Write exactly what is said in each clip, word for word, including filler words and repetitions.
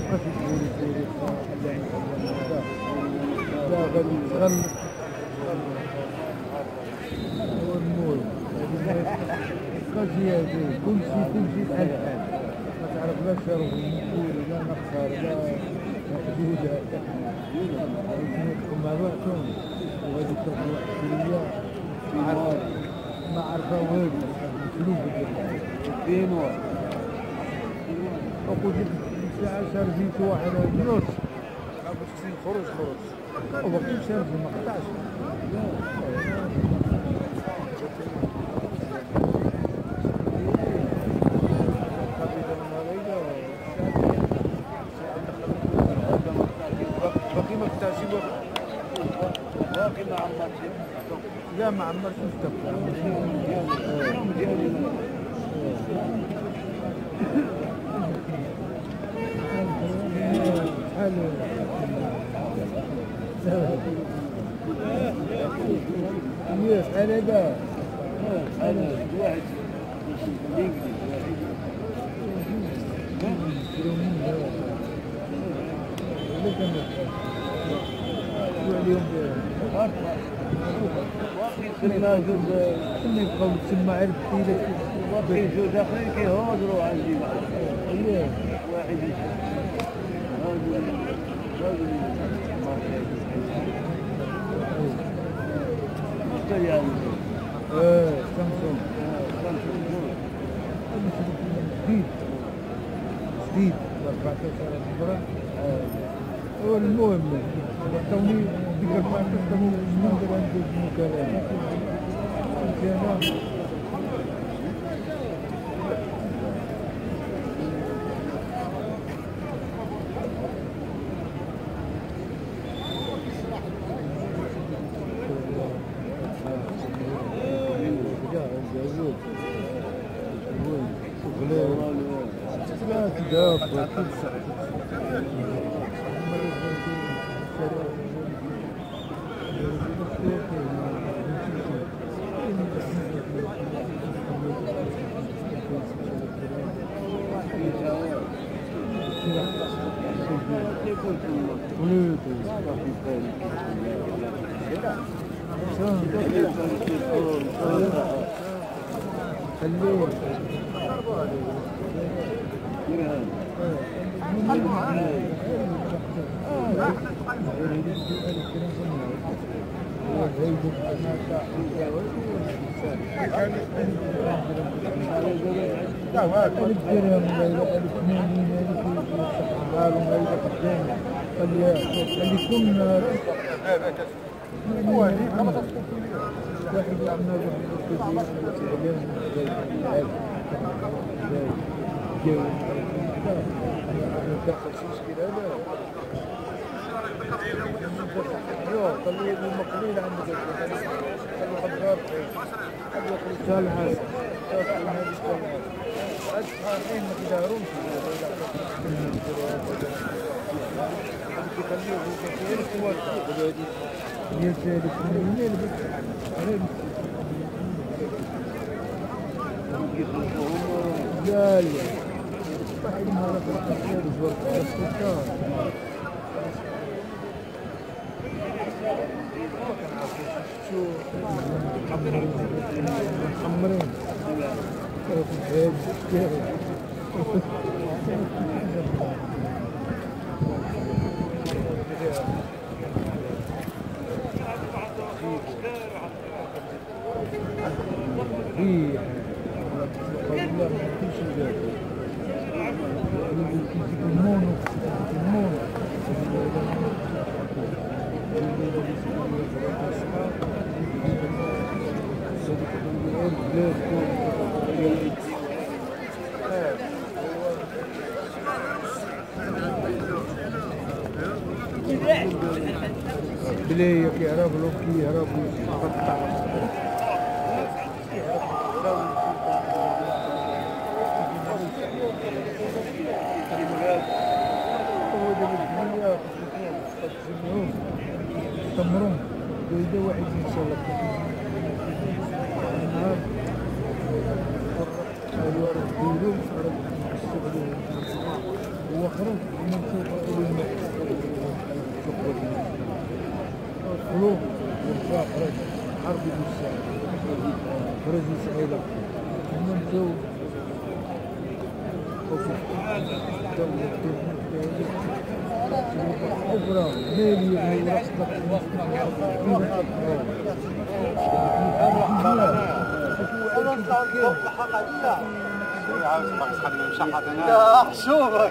ما في تقولي تقولي لا غادي تغلق هو المول هذه هذه كل شيء كل شيء بحال بحال ما تعرف لا شرب المقول لا نقصر لا محدودة يكون مع وقتهم وغادي تاخذ وقت شوية ما عارفة ما عارفة والو الفلوس فين واحد وقلت لك ساعة شارجيت واحد نص باش خصني نخرج خرج وبقيت شارجي ما قطعش لا ما عمرش مستقبل حلو يس انا ده انا واحد كنا يبقاو تسمى عرف كثير باقي جوج اخرين كيهودروا عندي اييه واحد هذا هذا يعني اه سامسونج سامسونج جديد جديد أربعطاش عبرة والمهم توني ديك أربعطاش توني نقدر ندير مكالمة مزيانة لا تدافع خليه واحد يعمل داخل شي مشكل هذا خليه المقليل عندك خليه خضار خليه يخرج الحاس هاد الصحاحين ما كيداروش كيخليوه غير الكوارث ديال ثالث من اللي بس قال واحد نهار اخر جوار السكر شو محمرين ريح والله ما كل شيء جاب المونو المونو بلي كيهرب لو كيهرب يقطع تمرون وإذا واحد إن شاء الله نهار الورد ديالو راه يشتغلوا هو وخرج من سوق الماء الخلوق ورجع خرج حرب المساعد خرج يسعيلة ثم نزول دولة أخرى مالية لا حشومك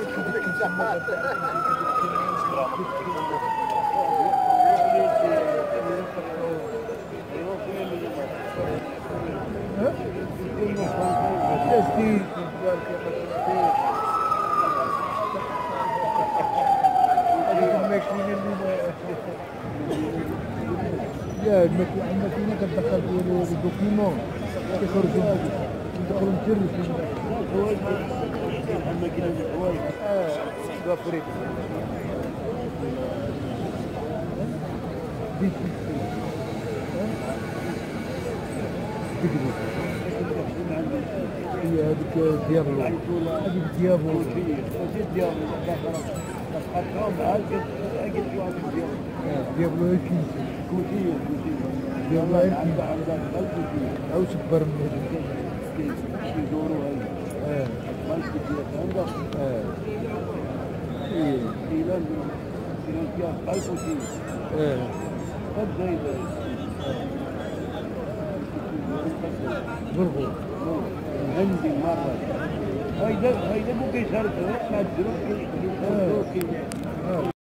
لا الماكينة الماكينة كتدخل في الدوكيمون كيخرجوا كيدخلوا مجرد الحوايج الماكينة ديال الحوايج اه دافريك ديك ديك هي هذيك ديابلو هذيك ديابلو ماشي ديابلو كتقطعهم عاد كتجي واحد ديابلو ديابلو هي كوتيه ديابلو هي او سكبر من هذيك كيدوروا هاي اه مالك ديال عندك اه ايه كيلان كيلان فيها الكوتيه اه قد زايده برغو عندي مرة هيدا هيدا مو كيشارك مع الدروب كي